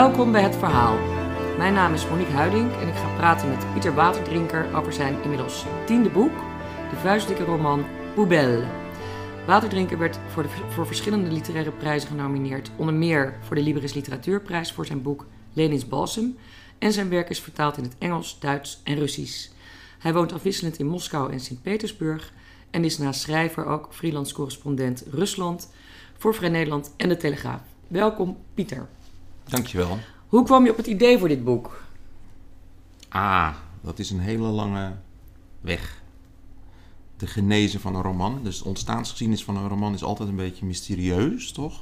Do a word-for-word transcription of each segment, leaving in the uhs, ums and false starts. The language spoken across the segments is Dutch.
Welkom bij Het Verhaal. Mijn naam is Monique Huiding en ik ga praten met Pieter Waterdrinker over zijn inmiddels tiende boek, de vuistdikke roman Poubelle. Waterdrinker werd voor, de, voor verschillende literaire prijzen genomineerd, onder meer voor de Libris Literatuurprijs voor zijn boek Lenins Balsem, en zijn werk is vertaald in het Engels, Duits en Russisch. Hij woont afwisselend in Moskou en Sint-Petersburg en is naast schrijver ook freelance correspondent Rusland voor Vrij Nederland en De Telegraaf. Welkom, Pieter. Dankjewel. Hoe kwam je op het idee voor dit boek? Ah, dat is een hele lange weg. De genese van een roman, dus de ontstaansgeschiedenis van een roman is altijd een beetje mysterieus, toch?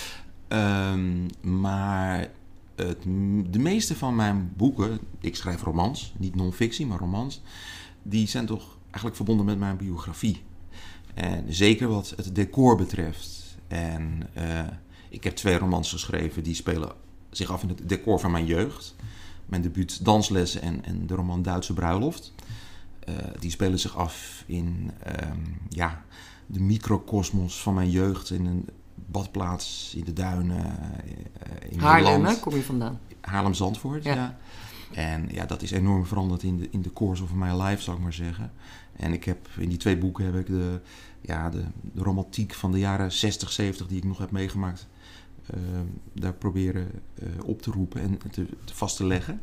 Um, maar het, de meeste van mijn boeken, ik schrijf romans, niet non-fictie, maar romans, die zijn toch eigenlijk verbonden met mijn biografie. En zeker wat het decor betreft. En uh, ik heb twee romans geschreven die spelen zich af in het decor van mijn jeugd. Mijn debuut Danslessen en, en de roman Duitse Bruiloft. Uh, die spelen zich af in um, ja, de microcosmos van mijn jeugd. In een badplaats, in de duinen, uh, in Haarlem, hè, kom je vandaan? Haarlem-Zandvoort, ja. ja. En ja, dat is enorm veranderd in de, in de course of my life, zou ik maar zeggen. En ik heb in die twee boeken heb ik de, ja, de, de romantiek van de jaren zestig, zeventig die ik nog heb meegemaakt, Uh, daar proberen uh, op te roepen en te, te vast te leggen.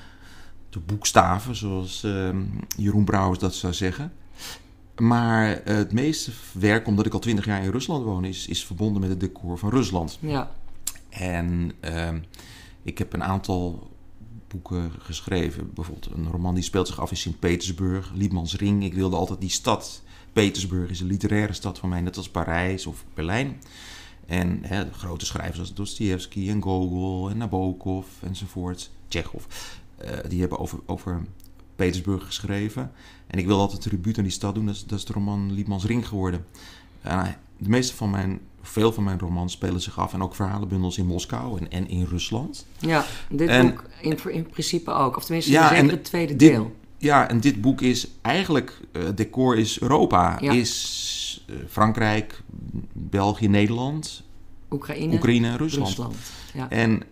Te boekstaven, zoals uh, Jeroen Brouwers dat zou zeggen. Maar uh, het meeste werk, omdat ik al twintig jaar in Rusland woon, is, is verbonden met het decor van Rusland. Ja. En uh, ik heb een aantal boeken geschreven. Bijvoorbeeld een roman die speelt zich af in Sint-Petersburg, Liebmans Ring. Ik wilde altijd die stad. Petersburg is een literaire stad voor mij, net als Parijs of Berlijn. En hè, de grote schrijvers als Dostoevsky en Gogol en Nabokov enzovoort, Tsjechov, uh, die hebben over, over Petersburg geschreven. En ik wil altijd een tribuut aan die stad doen, dat is, dat is de roman Liebmans Ring geworden. Uh, de meeste van mijn, veel van mijn romans spelen zich af en ook verhalenbundels in Moskou en, en in Rusland. Ja, dit en, boek in, in principe ook, of tenminste ja, zeker het tweede dit, deel. Ja, en dit boek is eigenlijk, uh, decor is Europa, ja. is uh, Frankrijk, België, Nederland, Oekraïne, Oekraïne Rusland. Rusland ja. En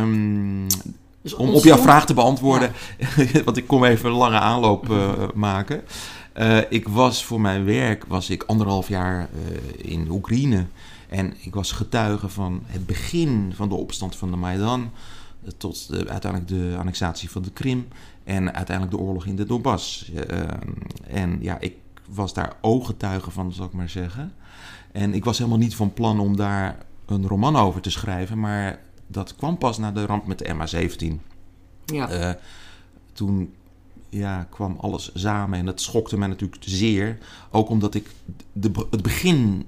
um, dus om op jouw vraag te beantwoorden, ja. want ik kom even een lange aanloop uh, maken. Uh, ik was voor mijn werk, was ik anderhalf jaar uh, in Oekraïne. En ik was getuige van het begin van de opstand van de Maidan, uh, tot de, uiteindelijk de annexatie van de Krim en uiteindelijk de oorlog in de Donbass. Uh, en ja, ik was daar ooggetuige van, zal ik maar zeggen. En ik was helemaal niet van plan om daar een roman over te schrijven, maar dat kwam pas na de ramp met de M H zeventien. Ja. Uh, toen ja, kwam alles samen en dat schokte mij natuurlijk zeer. Ook omdat ik de, het begin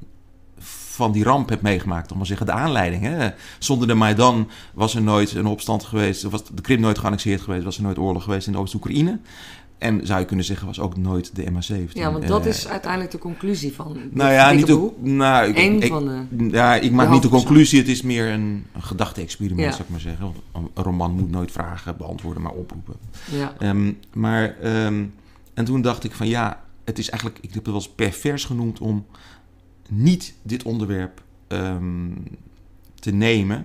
van die ramp heb meegemaakt, om maar zeggen, de aanleiding. Hè? Zonder de Maidan was er nooit een opstand geweest, was de Krim nooit geannexeerd geweest, was er nooit oorlog geweest in Oost-Oekraïne. En zou je kunnen zeggen, was ook nooit de M H zeventien. Ja, want dat uh, is uiteindelijk de conclusie van dit nou ja, niet boek. ook, nou, ik, Eén ik, van de ja, ik maak de niet de conclusie, het is meer een, een gedachte-experiment, ja. zou ik maar zeggen. Een, een roman moet nooit vragen beantwoorden, maar oproepen. Ja. Um, maar, um, en toen dacht ik van ja, het is eigenlijk, ik heb het wel eens pervers genoemd om niet dit onderwerp um, te nemen,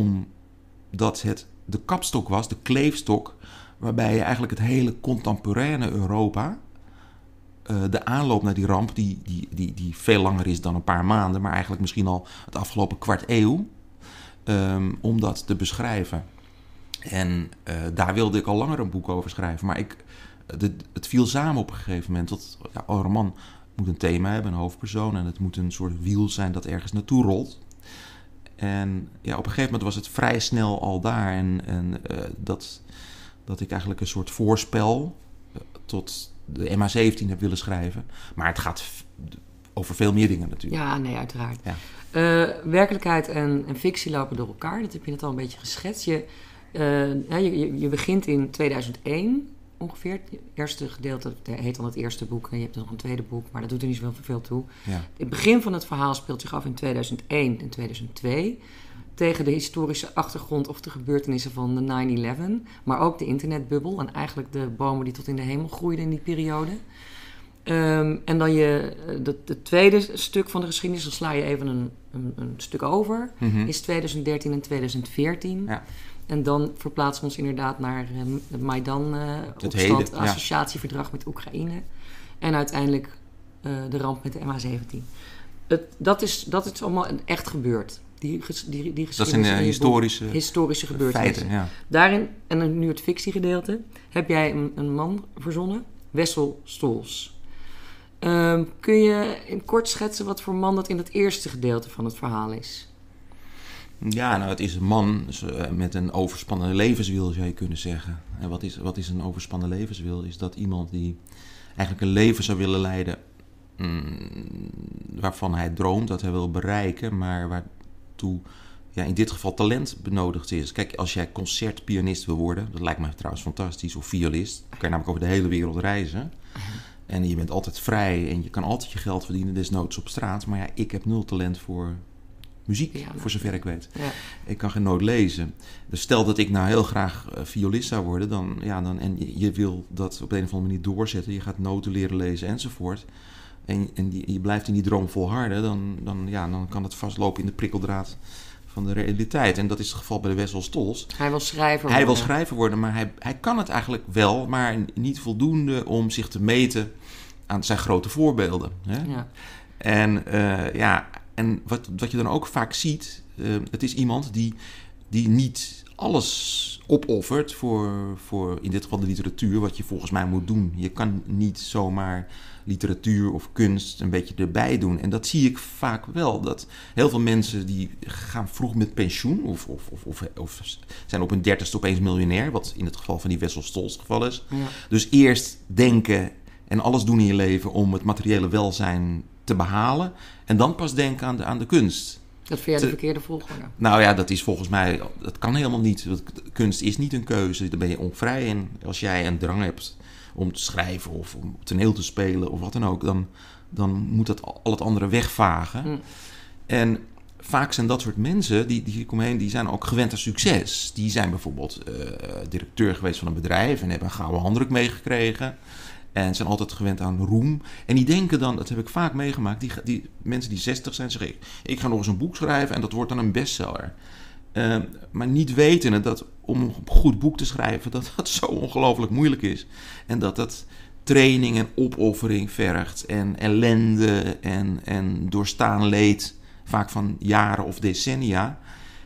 omdat het de kapstok was, de kleefstok, waarbij je eigenlijk het hele contemporaine Europa, uh, de aanloop naar die ramp, die, die, die, die veel langer is dan een paar maanden, maar eigenlijk misschien al het afgelopen kwart eeuw, um, om dat te beschrijven. En uh, daar wilde ik al langer een boek over schrijven, maar ik, de, het viel samen op een gegeven moment. Dat, ja, een roman moet een thema hebben, een hoofdpersoon, en het moet een soort wiel zijn dat ergens naartoe rolt. En ja, op een gegeven moment was het vrij snel al daar en, en uh, dat... dat ik eigenlijk een soort voorspel uh, tot de M H zeventien heb willen schrijven. Maar het gaat f- over veel meer dingen natuurlijk. Ja, nee, uiteraard. Ja. Uh, werkelijkheid en, en fictie lopen door elkaar. Dat heb je net al een beetje geschetst. Je, uh, ja, je, je begint in tweeduizend één ongeveer. Het eerste gedeelte heet dan het eerste boek. En je hebt nog een tweede boek, maar dat doet er niet zoveel toe. Ja. Het begin van het verhaal speelt zich af in tweeduizend één en tweeduizend twee... tegen de historische achtergrond of de gebeurtenissen van de nine eleven, maar ook de internetbubbel en eigenlijk de bomen die tot in de hemel groeiden in die periode. Um, en dan je, het tweede stuk van de geschiedenis, dan sla je even een, een, een stuk over, mm-hmm. is tweeduizend dertien en tweeduizend veertien. Ja. En dan verplaatsen we ons inderdaad naar uh, het Maidan-opstand, uh, heden, ja. associatieverdrag met Oekraïne. En uiteindelijk uh, de ramp met de M H zeventien. Het, dat, is, dat is allemaal echt gebeurd. Die, die, die dat zijn uh, historische, historische gebeurtenissen. feiten. Ja. Daarin, en nu het fictiegedeelte, heb jij een, een man verzonnen, Wessel Stolz. Um, kun je in kort schetsen wat voor man dat in het eerste gedeelte van het verhaal is? Ja, nou, het is een man dus, uh, met een overspannen levenswil, zou je kunnen zeggen. En wat is, wat is een overspannen levenswil? Is dat iemand die eigenlijk een leven zou willen leiden mm, waarvan hij droomt, dat hij wil bereiken, maar waartoe ja, in dit geval talent benodigd is. Kijk, als jij concertpianist wil worden, dat lijkt me trouwens fantastisch, of violist, dan kan je namelijk over de hele wereld reizen. En je bent altijd vrij en je kan altijd je geld verdienen, desnoods op straat. Maar ja, ik heb nul talent voor muziek, ja, voor zover ik weet. Ja. Ik kan geen noot lezen. Dus stel dat ik nou heel graag uh, violist zou worden, dan, ja, dan, en je, je wil dat op een of andere manier doorzetten. Je gaat noten leren lezen enzovoort. En, en je, je blijft in die droom volharden, dan, dan, ja, dan kan het vastlopen in de prikkeldraad van de realiteit. En dat is het geval bij de Wessel Stolz. Hij wil schrijver worden. Hij wil schrijver worden, maar hij, hij kan het eigenlijk wel, maar niet voldoende om zich te meten aan zijn grote voorbeelden. Hè? Ja. En uh, ja, en wat, wat je dan ook vaak ziet, uh, het is iemand die, die niet alles opoffert voor, voor in dit geval de literatuur, wat je volgens mij moet doen. Je kan niet zomaar literatuur of kunst een beetje erbij doen. En dat zie ik vaak wel. Dat heel veel mensen die gaan vroeg met pensioen of, of, of, of, of zijn op hun dertigste opeens miljonair, wat in het geval van die Wessel Stolz het geval is. Ja. Dus eerst denken en alles doen in je leven om het materiële welzijn te behalen en dan pas denken aan de, aan de kunst. Dat vind jij de verkeerde volgorde? Nou ja, dat is volgens mij, dat kan helemaal niet. Kunst is niet een keuze, daar ben je onvrij in. Als jij een drang hebt om te schrijven of om toneel te spelen of wat dan ook, dan, dan moet dat al het andere wegvagen. Mm. En vaak zijn dat soort mensen, die, die hier komen heen, die zijn ook gewend aan succes. Die zijn bijvoorbeeld uh, directeur geweest van een bedrijf en hebben een gouden handdruk meegekregen. En zijn altijd gewend aan roem. En die denken dan, dat heb ik vaak meegemaakt, die, die mensen die zestig zijn, zeggen ik, ik ga nog eens een boek schrijven en dat wordt dan een bestseller. Uh, maar niet weten dat om een goed boek te schrijven, dat dat zo ongelooflijk moeilijk is. En dat dat training en opoffering vergt. En ellende en, en doorstaan leed. Vaak van jaren of decennia.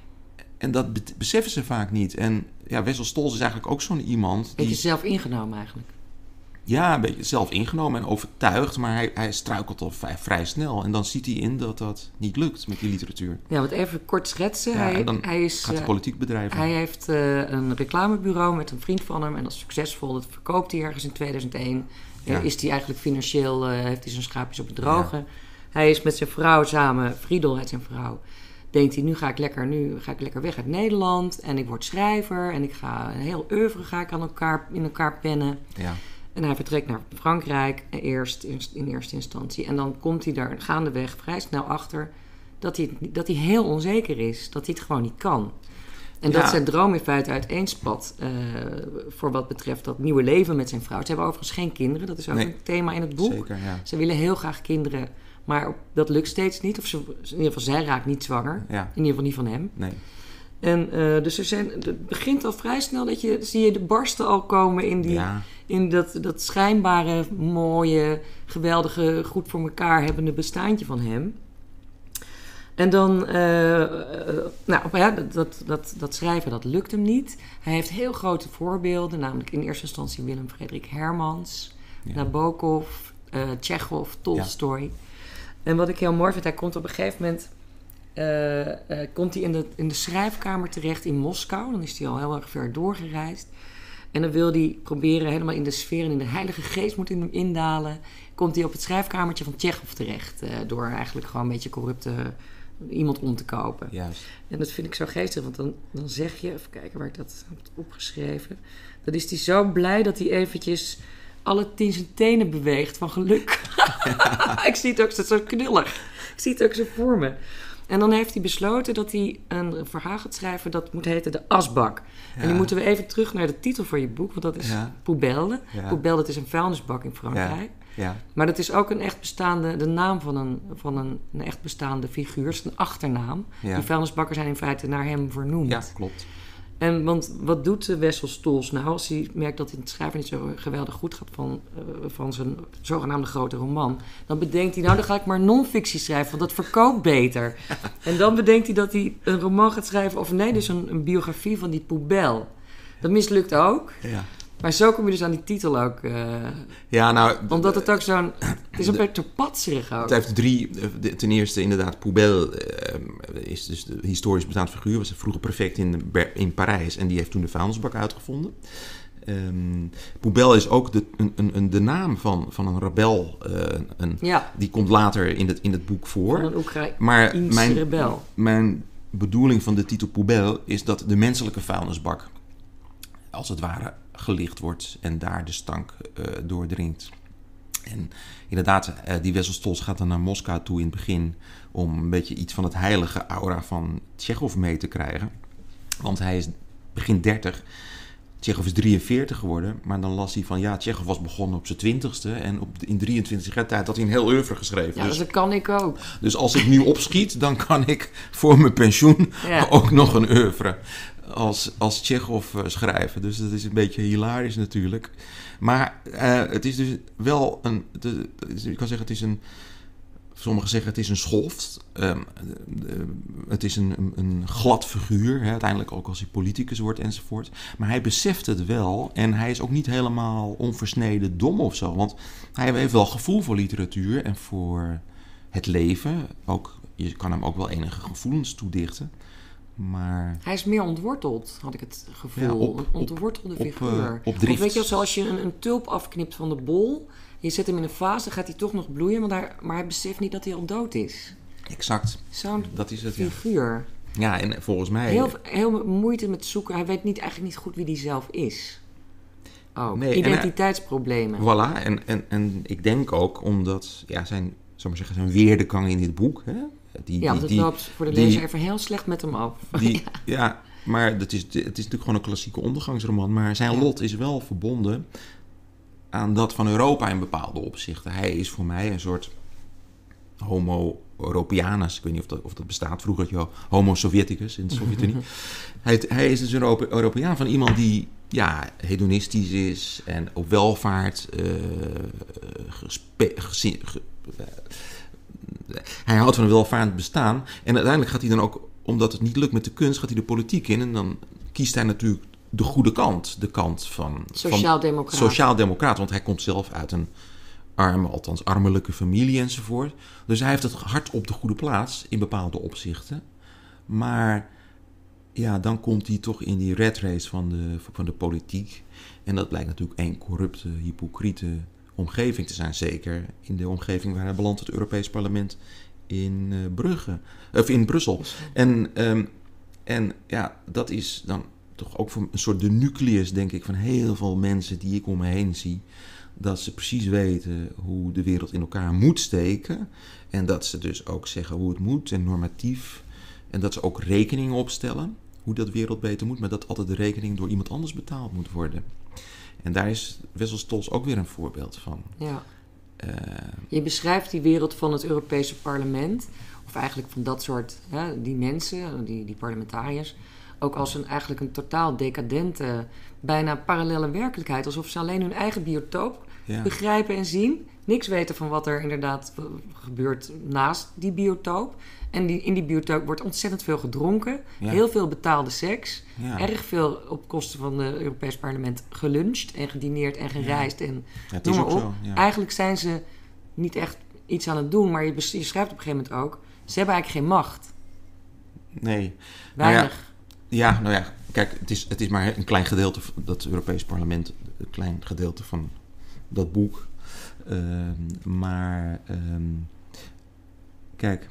En dat be- beseffen ze vaak niet. En ja, Wessel Stolz is eigenlijk ook zo'n iemand die... Beetje zelf ingenomen eigenlijk. Ja, een beetje zelf ingenomen en overtuigd, maar hij, hij struikelt al vrij, vrij snel. En dan ziet hij in dat dat niet lukt met die literatuur. Ja, wat even kort schetsen. Ja, hij, dan hij is, gaat de politiek bedrijven. Hij heeft uh, een reclamebureau met een vriend van hem en dat is succesvol. Dat verkoopt hij ergens in tweeduizend één. Ja. Uh, is hij eigenlijk financieel, uh, heeft hij zijn schaapjes op het droge. Ja. Hij is met zijn vrouw samen, Friedel heet zijn vrouw, denkt hij, nu ga ik lekker, nu ga ik lekker weg uit Nederland en ik word schrijver en ik ga een heel oeuvre ga ik aan elkaar, in elkaar pennen. Ja. En hij vertrekt naar Frankrijk eerst in eerste instantie. En dan komt hij daar gaandeweg vrij snel achter dat hij, dat hij heel onzeker is. Dat hij het gewoon niet kan. En ja. dat zijn droom in feite uiteenspat uh, voor wat betreft dat nieuwe leven met zijn vrouw. Ze hebben overigens geen kinderen. Dat is ook nee. een thema in het boek. Zeker, ja. Ze willen heel graag kinderen, maar dat lukt steeds niet. Of ze, in ieder geval, zij raakt niet zwanger. Ja. In ieder geval niet van hem. Nee. En uh, dus er zijn, het begint al vrij snel dat je, zie je de barsten al komen in, die, ja. in dat, dat schijnbare, mooie, geweldige, goed voor elkaar hebbende bestaantje van hem. En dan, uh, uh, nou ja, dat, dat, dat schrijven, dat lukt hem niet. Hij heeft heel grote voorbeelden, namelijk in eerste instantie Willem Frederik Hermans, ja. Nabokov, uh, Tsjechov, Tolstoj. Ja. En wat ik heel mooi vind, hij komt op een gegeven moment... Uh, uh, komt hij in de, in de schrijfkamer terecht in Moskou. Dan is hij al heel erg ver doorgereisd. En dan wil hij proberen helemaal in de sfeer en in de heilige geest moet hem indalen. Komt hij op het schrijfkamertje van Tsjechov terecht. Uh, door eigenlijk gewoon een beetje corrupte iemand om te kopen. Juist. En dat vind ik zo geestig. Want dan, dan zeg je, even kijken waar ik dat heb opgeschreven. Dan is hij zo blij dat hij eventjes alle tien zijn tenen beweegt van geluk. Ja. Ik zie het ook zo knullig. Ik zie het ook zo voor me. En dan heeft hij besloten dat hij een verhaal gaat schrijven dat moet heten De Asbak. Ja. En nu moeten we even terug naar de titel van je boek, want dat is ja. Poubelle. Ja. Poubelle, dat is een vuilnisbak in Frankrijk. Ja. Ja. Maar dat is ook een echt bestaande, de naam van een, van een, een echt bestaande figuur. Het is een achternaam. Ja. Die vuilnisbakken zijn in feite naar hem vernoemd. Ja, klopt. En want wat doet Wessel Stolz nou als hij merkt dat het schrijven niet zo geweldig goed gaat van, uh, van zijn zogenaamde grote roman? Dan bedenkt hij, nou dan ga ik maar non-fictie schrijven, want dat verkoopt beter. En dan bedenkt hij dat hij een roman gaat schrijven, of nee, dus een, een biografie van die Poubelle. Dat mislukt ook. Ja. Maar zo kom je dus aan die titel ook. Uh, ja, nou... Omdat het ook zo'n... Het is een beetje patserig ook. Het heeft drie... Ten eerste inderdaad, Poubelle uh, is dus de historisch bestaand figuur. Was een vroege prefect in, in Parijs. En die heeft toen de vuilnisbak uitgevonden. Um, Poubelle is ook de, een, een, de naam van, van een rebel. Uh, een, ja. Die komt later in het, in het boek voor. Van een Oekraïense maar mijn, rebel. Mijn bedoeling van de titel Poubelle is dat de menselijke vuilnisbak als het ware gelicht wordt en daar de stank uh, doordringt. En inderdaad, uh, die Wessel Stolz gaat dan naar Moskou toe in het begin om een beetje iets van het heilige aura van Tsjechov mee te krijgen. Want hij is begin dertig. Tsjechov is drieënveertig geworden, maar dan las hij van ja, Tsjechov was begonnen op zijn twintigste en op, in drieëntwintig jaar tijd had hij een heel oeuvre geschreven. Ja, dus, dat kan ik ook. Dus als ik nu opschiet, dan kan ik voor mijn pensioen ja. ook nog een oeuvre als, als Tsjechov uh, schrijven. Dus dat is een beetje hilarisch natuurlijk. Maar uh, het is dus wel een... De, ik kan zeggen, het is een... Sommigen zeggen het is een schoft. Um, uh, het is een, een, een glad figuur. Hè, uiteindelijk ook als hij politicus wordt enzovoort. Maar hij beseft het wel. En hij is ook niet helemaal onversneden dom of zo. Want hij heeft wel gevoel voor literatuur en voor het leven. Ook, je kan hem ook wel enige gevoelens toedichten. Maar... Hij is meer ontworteld, had ik het gevoel. Ja, op, een ontwortelde op, figuur. Op, op drift. Of weet je, zoals je een, een tulp afknipt van de bol. Je zet hem in een vaas, dan gaat hij toch nog bloeien. Maar, daar, maar hij beseft niet dat hij al dood is. Exact. Zo'n dat is het, figuur. Ja. ja, en volgens mij... Heel, heel moeite met zoeken. Hij weet niet, eigenlijk niet goed wie hij zelf is. Oh, nee, identiteitsproblemen. En hij, voilà, en, en, en ik denk ook omdat ja, zijn, zal maar zeggen, zijn weerdegang in dit boek... Hè, Die, ja, want die, het die, loopt voor de die, lezer even heel slecht met hem af. Die, ja. ja, maar het is, het is natuurlijk gewoon een klassieke ondergangsroman. Maar zijn ja. lot is wel verbonden aan dat van Europa in bepaalde opzichten. Hij is voor mij een soort homo Europeanus. Ik weet niet of dat, of dat bestaat. Vroeger had je homo Sovjeticus in de Sovjet-Unie. hij, hij is dus een Europe, Europeaan van iemand die ja, hedonistisch is en op welvaart uh, gespe, gese, ge, uh, hij houdt van een welvarend bestaan. En uiteindelijk gaat hij dan ook, omdat het niet lukt met de kunst, gaat hij de politiek in. En dan kiest hij natuurlijk de goede kant. De kant van... Sociaal-democraat. Sociaal-democraat, want hij komt zelf uit een arme, althans armelijke familie enzovoort. Dus hij heeft het hart op de goede plaats in bepaalde opzichten. Maar ja, dan komt hij toch in die rat race van de, van de politiek. En dat blijkt natuurlijk één corrupte, hypocriete omgeving te zijn, zeker in de omgeving waar hij belandt, het Europees Parlement in uh, Brugge, of in Brussel. En, um, en ja, dat is dan toch ook voor een soort de nucleus, denk ik, van heel veel mensen die ik om me heen zie, dat ze precies weten hoe de wereld in elkaar moet steken en dat ze dus ook zeggen hoe het moet en normatief en dat ze ook rekeningen opstellen hoe dat wereld beter moet, maar dat altijd de rekening door iemand anders betaald moet worden. En daar is Wessel Stolz ook weer een voorbeeld van. Ja. Uh, Je beschrijft die wereld van het Europese parlement, of eigenlijk van dat soort, hè, die mensen, die, die parlementariërs, ook als een, eigenlijk een totaal decadente, bijna parallele werkelijkheid. Alsof ze alleen hun eigen biotoop ja. begrijpen en zien. Niks weten van wat er inderdaad gebeurt naast die biotoop. En die, in die biotoop wordt ontzettend veel gedronken. Ja. Heel veel betaalde seks. Ja. Erg veel op kosten van het Europees Parlement geluncht en gedineerd en gereisd. Ja. En ja, noem maar op. Zo, ja. Eigenlijk zijn ze niet echt iets aan het doen. Maar je, je schrijft op een gegeven moment ook, ze hebben eigenlijk geen macht. Nee. Weinig. Nou ja, ja, nou ja. Kijk, het is, het is maar een klein gedeelte van dat Europees Parlement. Een klein gedeelte van dat boek. Uh, maar um, kijk,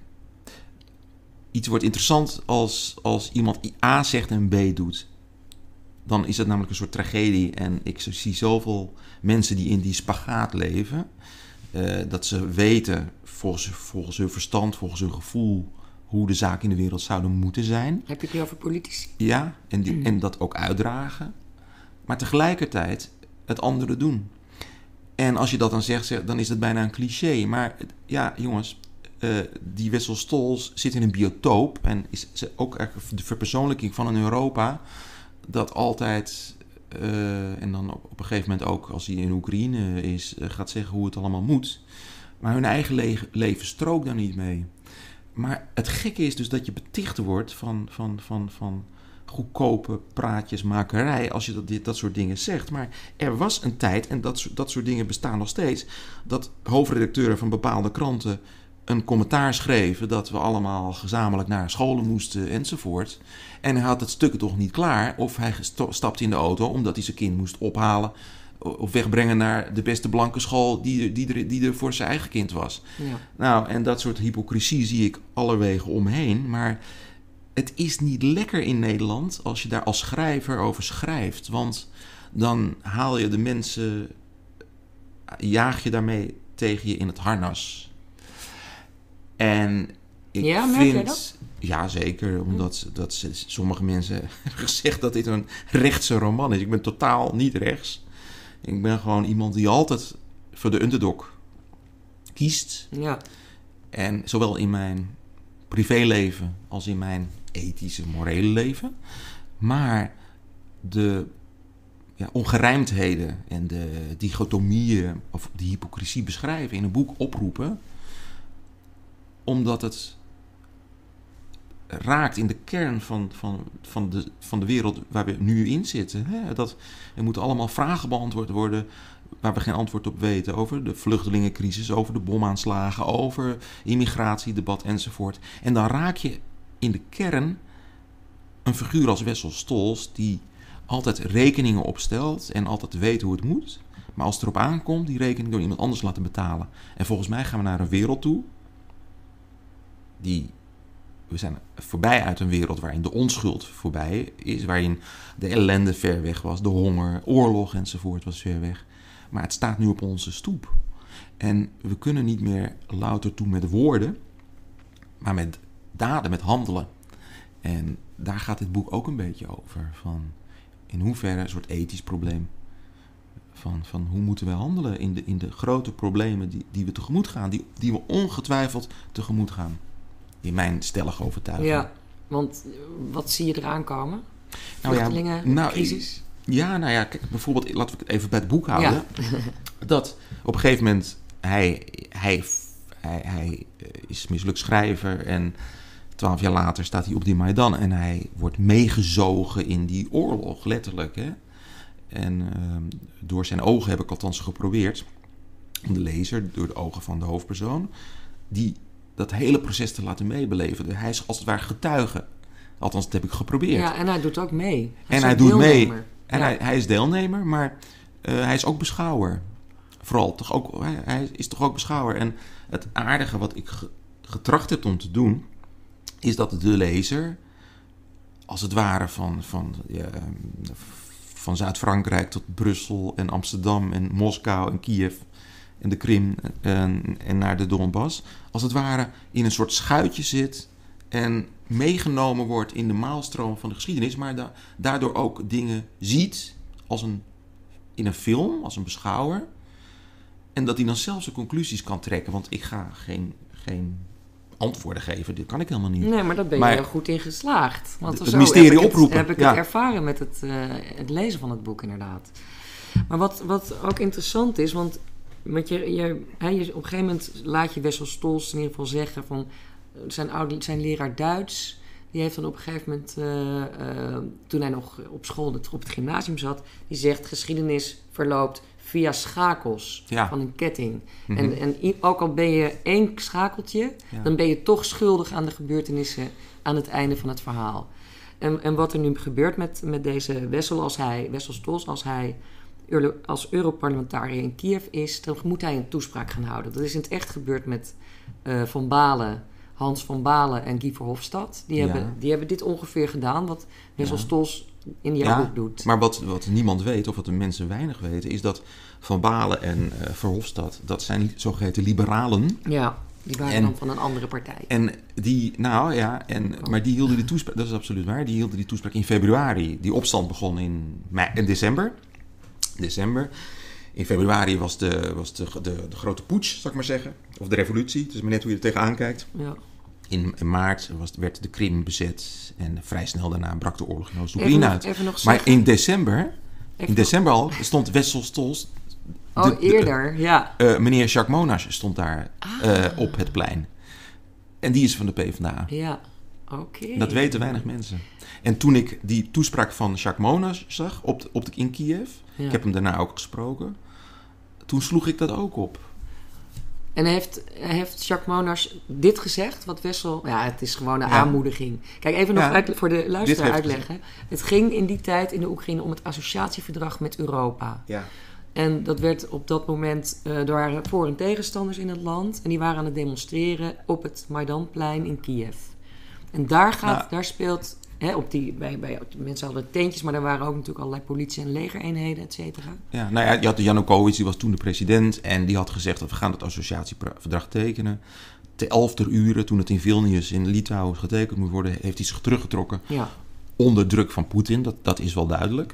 iets wordt interessant als, als iemand A zegt en B doet. Dan is dat namelijk een soort tragedie. En ik zie zoveel mensen die in die spagaat leven, uh, dat ze weten volgens, volgens hun verstand, volgens hun gevoel, hoe de zaken in de wereld zouden moeten zijn. Heb je het nu over politici? Ja, en, die, en dat ook uitdragen. Maar tegelijkertijd het andere doen. En als je dat dan zegt, dan is het bijna een cliché. Maar ja, jongens, uh, die Wessel Stolz zit in een biotoop en is ook de verpersoonlijking van een Europa dat altijd... Uh, en dan op, op een gegeven moment ook, als hij in Oekraïne is, uh, gaat zeggen hoe het allemaal moet. Maar hun eigen le- leven strookt daar niet mee. Maar het gekke is dus dat je beticht wordt van, van, van, van goedkope praatjesmakerij als je dat, dit, dat soort dingen zegt. Maar er was een tijd, en dat, dat soort dingen bestaan nog steeds, dat hoofdredacteuren van bepaalde kranten een commentaar schreven dat we allemaal gezamenlijk naar scholen moesten enzovoort. En hij had het stuk toch niet klaar of hij stapte in de auto omdat hij zijn kind moest ophalen of wegbrengen naar de beste blanke school die, die, er, die er voor zijn eigen kind was. Ja. Nou, en dat soort hypocrisie zie ik allerwege omheen, maar het is niet lekker in Nederland als je daar als schrijver over schrijft, want dan haal je de mensen, jaag je daarmee tegen je in het harnas. En ik ja, merk vind... jij dat? Ja, zeker. Omdat dat ze, sommige mensen hebben gezegd dat dit een rechtse roman is. Ik ben totaal niet rechts. Ik ben gewoon iemand die altijd voor de underdog kiest. Ja. En zowel in mijn privéleven als in mijn ethische, morele leven. Maar de ja, ongerijmdheden en de dichotomieën of de hypocrisie beschrijven in een boek oproepen, omdat het raakt in de kern van, van, van, de, van de wereld waar we nu in zitten. Hè? Dat, er moeten allemaal vragen beantwoord worden waar we geen antwoord op weten. Over de vluchtelingencrisis, over de bomaanslagen, over immigratiedebat enzovoort. En dan raak je in de kern een figuur als Wessel Stolz die altijd rekeningen opstelt en altijd weet hoe het moet. Maar als het erop aankomt, die rekening door iemand anders laten betalen. En volgens mij gaan we naar een wereld toe die... We zijn voorbij uit een wereld waarin de onschuld voorbij is, waarin de ellende ver weg was, de honger, oorlog enzovoort was ver weg. Maar het staat nu op onze stoep. En we kunnen niet meer louter toe met woorden, maar met daden, met handelen. En daar gaat dit boek ook een beetje over. Van in hoeverre een soort ethisch probleem. Van, van hoe moeten we handelen in de, in de grote problemen die, die we tegemoet gaan, die, die we ongetwijfeld tegemoet gaan. In mijn stellige overtuiging. Ja, want wat zie je eraan komen? Nou Vluchtelingen, ja, nou, crisis? Ja, nou ja, kijk, bijvoorbeeld, laten we het even bij het boek houden. Ja. Dat op een gegeven moment, hij, hij, hij, hij is mislukt schrijver en twaalf jaar later staat hij op die Maidan en hij wordt meegezogen in die oorlog, letterlijk. Hè? En uh, door zijn ogen heb ik althans geprobeerd, om de lezer, door de ogen van de hoofdpersoon, die... dat hele proces te laten meebeleven. Hij is als het ware getuige. Althans, dat heb ik geprobeerd. Ja, en hij doet ook mee. Hij en hij doet deelnemer. mee. En ja. hij, hij is deelnemer, maar uh, hij is ook beschouwer. Vooral, toch ook, hij, hij is toch ook beschouwer. En het aardige wat ik ge, getracht heb om te doen, is dat de lezer, als het ware van, van, ja, van Zuid-Frankrijk tot Brussel en Amsterdam en Moskou en Kiev en de Krim en, en naar de Donbass, als het ware in een soort schuitje zit en meegenomen wordt in de maalstroom van de geschiedenis, maar da- daardoor ook dingen ziet als een, in een film, als een beschouwer, en dat hij dan zelf zijn conclusies kan trekken, want ik ga geen, geen antwoorden geven, dit kan ik helemaal niet. Nee, maar daar ben je maar, heel goed in geslaagd. Want het mysterie heb oproepen. Het, heb ik ja. het ervaren met het, uh, het lezen van het boek, inderdaad. Maar wat, wat ook interessant is, want Want je, je, he, je, op een gegeven moment laat je Wessel Stolz in ieder geval zeggen van zijn, oude, zijn leraar Duits, die heeft dan op een gegeven moment, uh, uh, toen hij nog op school op het gymnasium zat, die zegt geschiedenis verloopt via schakels ja. van een ketting. Mm-hmm. En, en ook al ben je één schakeltje, ja. dan ben je toch schuldig aan de gebeurtenissen aan het einde van het verhaal. En, en wat er nu gebeurt met, met deze Wessel, als hij, Wessel Stolz, als hij als Europarlementariër in Kiev is, dan moet hij een toespraak gaan houden. Dat is in het echt gebeurd met uh, Van Balen, Hans van Balen en Guy Verhofstadt. Die, ja. hebben, die hebben dit ongeveer gedaan, wat Wessel ja. Stolz in die ja, boek doet. Maar wat, wat niemand weet, of wat de mensen weinig weten, is dat Van Balen en uh, Verhofstadt, dat zijn zogeheten liberalen. Ja, die waren en, dan van een andere partij. En die, nou ja, en, oh. maar die hielden die toespraak, dat is absoluut waar, die hielden die toespraak in februari. Die opstand begon in, mei, in december. December. In februari was de, was de, de, de grote putsch, zal ik maar zeggen. Of de revolutie. Het is maar net hoe je er tegenaan kijkt. Ja. in, in maart was, werd de Krim bezet en vrij snel daarna brak de oorlog in Oost-Oekraïne uit. Even nog maar zeggen, in december, in nog, december al, stond Wessel Stolz... Oh, de, de, eerder, ja. Uh, meneer Jacques Monas stond daar ah. uh, op het plein. En die is van de PvdA. Ja, oké. Okay. Dat weten weinig mensen. En toen ik die toespraak van Jacques Monas zag op de, op de, in Kiev... Ja. Ik heb hem daarna ook gesproken... Toen sloeg ik dat ook op. En heeft, heeft Jacques Monas dit gezegd? Wat Wessel... Ja, het is gewoon een ja. aanmoediging. Kijk, even nog ja. uit, voor de luisteraar uitleggen. Gezegd. Het ging in die tijd in de Oekraïne om het associatieverdrag met Europa. Ja. En dat werd op dat moment uh, door voor- en tegenstanders in het land. En die waren aan het demonstreren op het Maidanplein in Kiev. En daar, gaat, nou, daar speelt... Hè, op die, bij, bij, mensen hadden tentjes, maar er waren ook natuurlijk allerlei politie- en legereenheden, et cetera. Ja, nou ja, je had de Janukovic, die was toen de president... en die had gezegd dat we gaan het associatieverdrag tekenen. Te elf ter uren, toen het in Vilnius in Litouwen getekend moet worden... heeft hij zich teruggetrokken ja. onder druk van Poetin. Dat, dat is wel duidelijk.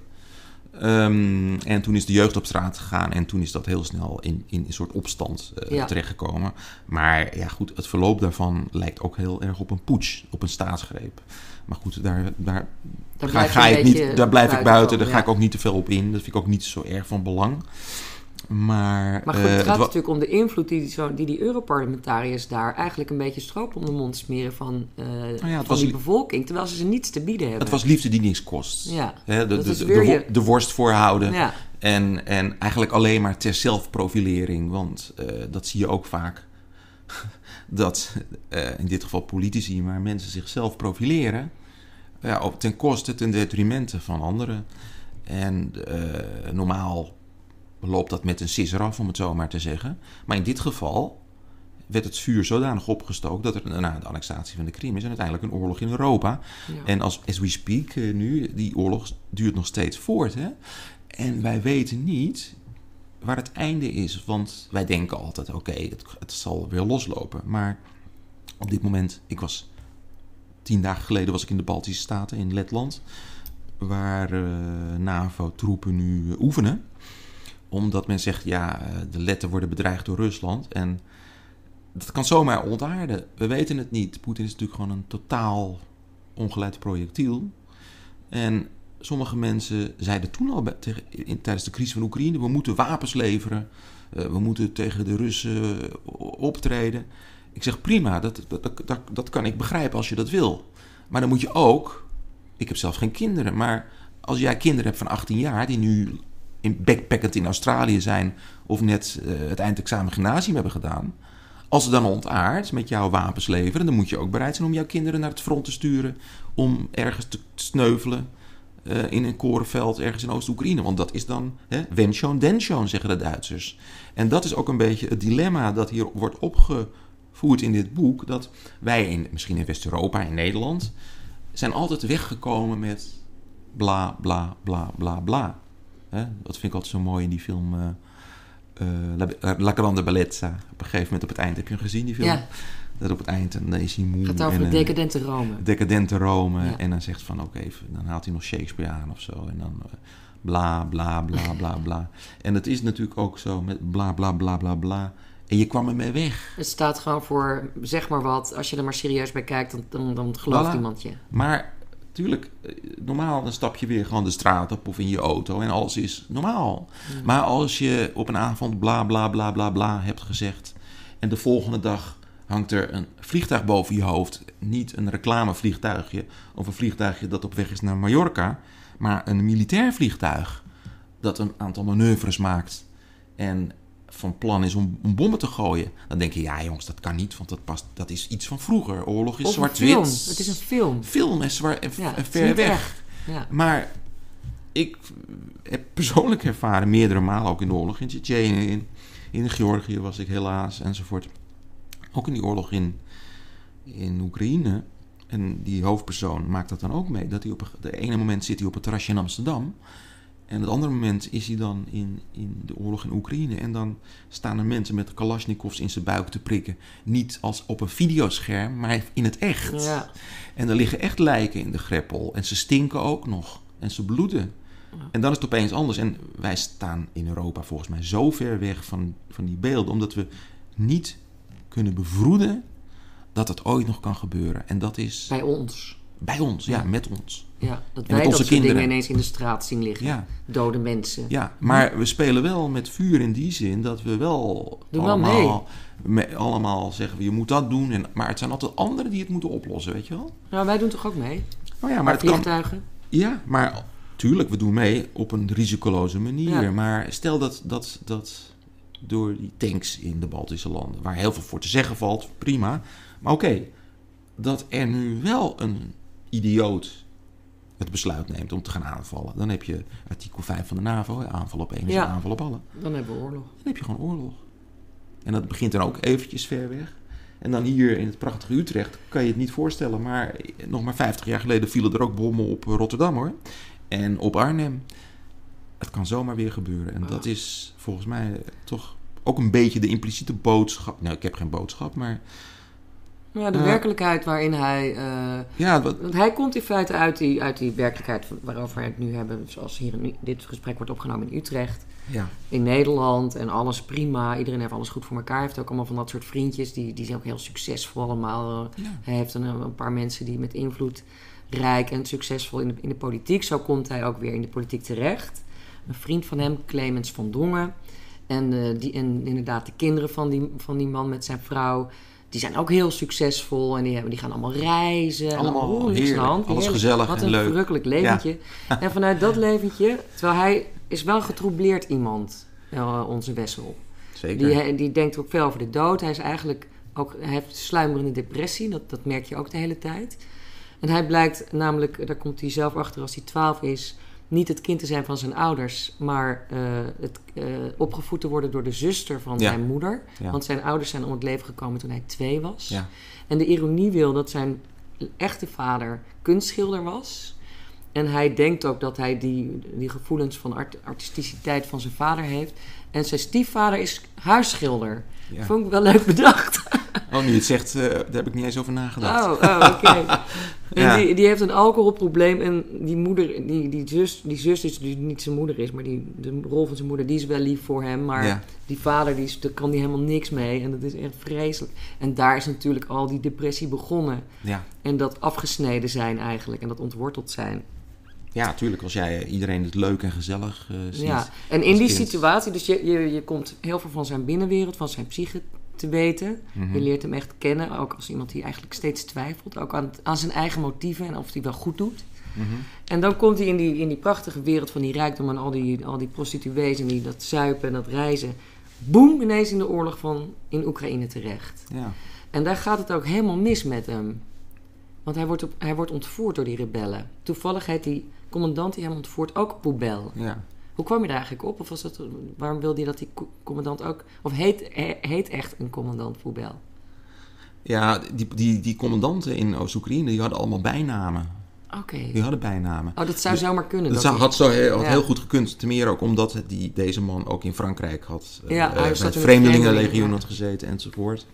Um, en toen is de jeugd op straat gegaan... en toen is dat heel snel in, in een soort opstand uh, ja. terechtgekomen. Maar ja, goed, het verloop daarvan lijkt ook heel erg op een putsch, op een staatsgreep. Maar goed, daar, daar, daar ga, ga ik niet, daar blijf ik buiten. Daar ja. ga ik ook niet te veel op in. Dat vind ik ook niet zo erg van belang. Maar, maar goed, het uh, gaat het wa- natuurlijk om de invloed die, zo, die die Europarlementariërs daar... eigenlijk een beetje stroop om de mond smeren van, uh, nou ja, van die li- bevolking... terwijl ze ze niets te bieden hebben. Het was liefde die niks kost. Ja, He, de, de, de, de, je... de worst voorhouden. Ja. En, en eigenlijk alleen maar ter zelfprofilering. Want uh, dat zie je ook vaak... dat uh, in dit geval politici, maar mensen zichzelf profileren... Ja, ten koste, ten detrimente van anderen. En uh, normaal loopt dat met een sisser af, om het zo maar te zeggen. Maar in dit geval werd het vuur zodanig opgestookt... dat er na de annexatie van de Krim is... en uiteindelijk een oorlog in Europa. Ja. En als as we speak uh, nu, die oorlog duurt nog steeds voort. Hè? En wij weten niet waar het einde is. Want wij denken altijd, oké, okay, het, het zal weer loslopen. Maar op dit moment, ik was... Tien dagen geleden was ik in de Baltische Staten, in Letland... waar uh, NAVO-troepen nu uh, oefenen. Omdat men zegt, ja, uh, de Letten worden bedreigd door Rusland. En dat kan zomaar ontaarden. We weten het niet. Poetin is natuurlijk gewoon een totaal ongeleid projectiel. En sommige mensen zeiden toen al bij, tegen, in, tijdens de crisis van Oekraïne... we moeten wapens leveren, uh, we moeten tegen de Russen uh, optreden... Ik zeg prima, dat, dat, dat, dat kan ik begrijpen als je dat wil. Maar dan moet je ook... Ik heb zelf geen kinderen, maar als jij kinderen hebt van achttien jaar... die nu in backpackend in Australië zijn... of net uh, het eindexamen gymnasium hebben gedaan... als ze dan ontaard met jouw wapens leveren... dan moet je ook bereid zijn om jouw kinderen naar het front te sturen... om ergens te sneuvelen uh, in een korenveld ergens in Oost-Oekraïne. Want dat is dan hè, wenn schon, denn schon, zeggen de Duitsers. En dat is ook een beetje het dilemma dat hier wordt opge... voert in dit boek, dat wij in, misschien in West-Europa, in Nederland... zijn altijd weggekomen met bla, bla, bla, bla, bla. Hè? Dat vind ik altijd zo mooi in die film uh, uh, La, La Grande Bellezza. Op een gegeven moment op het eind, heb je hem gezien, die film? Ja. Dat op het eind, en dan is hij moe. Het gaat over en, decadente Rome. Decadente Rome. Ja. En dan zegt van, oké, okay, dan haalt hij nog Shakespeare aan of zo. En dan uh, bla, bla, bla, bla, bla. En dat is natuurlijk ook zo met bla, bla, bla, bla, bla... En je kwam ermee weg. Het staat gewoon voor, zeg maar wat... als je er maar serieus bij kijkt, dan, dan, dan gelooft voilà. iemand je. Maar, tuurlijk, normaal dan stap je weer gewoon de straat op... of in je auto en alles is normaal. Mm. Maar als je op een avond bla, bla, bla, bla, bla hebt gezegd... en de volgende dag hangt er een vliegtuig boven je hoofd... niet een reclamevliegtuigje of een vliegtuigje dat op weg is naar Mallorca... maar een militair vliegtuig dat een aantal manoeuvres maakt... en van plan is om, om bommen te gooien... dan denk je, ja jongens, dat kan niet... want dat, past, dat is iets van vroeger. Oorlog is zwart-wit. Het is een film. Film is zwaar, en, ja, en ver weg. Ja. Maar ik heb persoonlijk ervaren... meerdere malen ook in de oorlog in Tsjetsjenië... in, in Georgië was ik helaas, enzovoort. Ook in die oorlog in, in Oekraïne... en die hoofdpersoon maakt dat dan ook mee... dat hij op de ene moment zit hij op het terrasje in Amsterdam... En op het andere moment is hij dan in, in de oorlog in Oekraïne. En dan staan er mensen met kalasjnikovs in zijn buik te prikken. Niet als op een videoscherm, maar in het echt. Ja. En er liggen echt lijken in de greppel. En ze stinken ook nog. En ze bloeden. Ja. En dan is het opeens anders. En wij staan in Europa volgens mij zo ver weg van, van die beelden. Omdat we niet kunnen bevroeden dat het ooit nog kan gebeuren. En dat is... Bij ons. Bij ons, ja, met ons. Ja, dat En wij met dat onze soort kinderen. dingen ineens in de straat zien liggen. Ja. Dode mensen. Ja, maar we spelen wel met vuur in die zin dat we wel Doe wel allemaal, me, allemaal zeggen, je moet dat doen. En, maar het zijn altijd anderen die het moeten oplossen, weet je wel? Nou, wij doen toch ook mee? Oh ja, maar Maar het kan, vliegtuigen? ja, maar tuurlijk, we doen mee op een risicoloze manier. Ja. Maar stel dat, dat, dat door die tanks in de Baltische landen, waar heel veel voor te zeggen valt, prima. Maar oké, okay, dat er nu wel een idioot het besluit neemt om te gaan aanvallen. Dan heb je artikel vijf van de NAVO, aanval op één is Ja. een aanval op alle. Dan hebben we oorlog. Dan heb je gewoon oorlog. En dat begint dan ook eventjes ver weg. En dan hier in het prachtige Utrecht kan je het niet voorstellen, maar nog maar vijftig jaar geleden vielen er ook bommen op Rotterdam, hoor. En op Arnhem. Het kan zomaar weer gebeuren. En dat is volgens mij toch ook een beetje de impliciete boodschap. Nou, ik heb geen boodschap, maar... Ja, de Uh, werkelijkheid waarin hij... Uh, ja, wat, want hij komt in feite uit die, uit die werkelijkheid waarover we het nu hebben. Zoals hier in dit gesprek wordt opgenomen in Utrecht. ja. In Nederland. En alles prima. Iedereen heeft alles goed voor elkaar. Hij heeft ook allemaal van dat soort vriendjes. Die, die zijn ook heel succesvol allemaal. Ja. Hij heeft een, een paar mensen die met invloed rijk en succesvol in de, in de politiek. Zo komt hij ook weer in de politiek terecht. Een vriend van hem, Clemens van Dongen. En, uh, die, en inderdaad de kinderen van die, van die man met zijn vrouw... Die zijn ook heel succesvol en die, hebben, die gaan allemaal reizen. Allemaal oh, niks aan de heerlijk, hand, alles heerlijk. gezellig Wat en een leuk. verrukkelijk leventje. Ja. En vanuit dat leventje, terwijl hij is wel een getroubleerd iemand, uh, onze Wessel. Zeker. Die, die denkt ook veel over de dood. Hij is eigenlijk ook, hij heeft sluimerende depressie, dat, dat merk je ook de hele tijd. En hij blijkt namelijk, daar komt hij zelf achter als hij twaalf is... niet het kind te zijn van zijn ouders, maar uh, het uh, opgevoed te worden door de zuster van ja. zijn moeder. Ja. Want zijn ouders zijn om het leven gekomen toen hij twee was. Ja. En de ironie wil dat zijn echte vader kunstschilder was. En hij denkt ook dat hij die, die gevoelens van art, artisticiteit van zijn vader heeft. En zijn stiefvader is huisschilder. Ja. Vond ik wel leuk bedacht. Oh, nu je het zegt, uh, daar heb ik niet eens over nagedacht. Oh, oh oké. Okay. En ja. die, die heeft een alcoholprobleem en die moeder, die, die zus, die zus is die niet zijn moeder is, maar die, de rol van zijn moeder, die is wel lief voor hem, maar ja. die vader, die is, daar kan die helemaal niks mee en dat is echt vreselijk. En daar is natuurlijk al die depressie begonnen. Ja. En dat afgesneden zijn eigenlijk en dat ontworteld zijn. Ja, natuurlijk, als jij iedereen het leuk en gezellig uh, ziet. Ja, en in die kind. situatie, dus je, je, je komt heel veel van zijn binnenwereld, van zijn psyche te weten. Mm-hmm. Je leert hem echt kennen, ook als iemand die eigenlijk steeds twijfelt. Ook aan, aan zijn eigen motieven en of hij wel goed doet. Mm-hmm. En dan komt hij in die, in die prachtige wereld van die rijkdom en al die, al die prostituees en die dat zuipen en dat reizen. Boem, ineens in de oorlog van in Oekraïne terecht. Ja. En daar gaat het ook helemaal mis met hem. Want hij wordt, op, hij wordt ontvoerd door die rebellen. Toevallig heet die commandant die hem ontvoert ook Poubelle. Ja. Hoe kwam je daar eigenlijk op? Of was dat, waarom wilde je dat die commandant ook... Of heet, heet echt een commandant Poubelle? Ja, die, die, die commandanten in Oost-Oekraïne, die hadden allemaal bijnamen. Oké. Okay. Die hadden bijnamen. Oh, dat zou dus, zomaar kunnen. Dat, dat zou, had zo heel, had ja. heel goed gekund. Ten meer ook omdat die, deze man ook in Frankrijk had... Ja, uh, hij bij zat het in Vreemdelingenlegioen ja. had gezeten enzovoort.